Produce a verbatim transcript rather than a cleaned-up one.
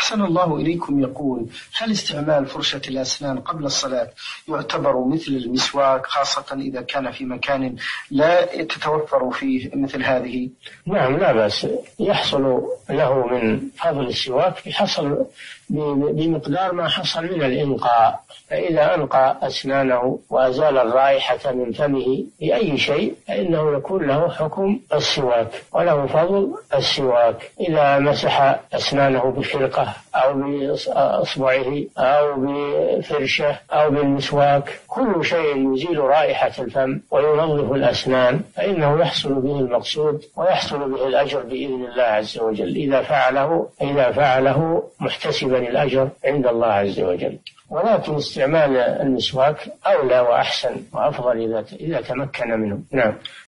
أحسن الله إليكم يقول: هل استعمال فرشة الأسنان قبل الصلاة يعتبر مثل المسواك، خاصة إذا كان في مكان لا تتوفر فيه مثل هذه؟ نعم، لا بأس، يحصل له من فضل السواك بحصل بمقدار ما حصل من الإنقاء. فإذا أنقى أسنانه وأزال الرائحة من فمه بأي شيء فإنه يكون له حكم السواك وله فضل السواك. إذا مسح أسنانه بخرقة أو بإصبعه أو بفرشة أو بالمسواك، كل شيء يزيل رائحة الفم وينظف الأسنان فإنه يحصل به المقصود ويحصل به الأجر بإذن الله عز وجل، إذا فعله إذا فعله محتسبا الأجر عند الله عز وجل. ولكن استعمال المسواك أولى وأحسن وأفضل إذا إذا تمكن منه. نعم.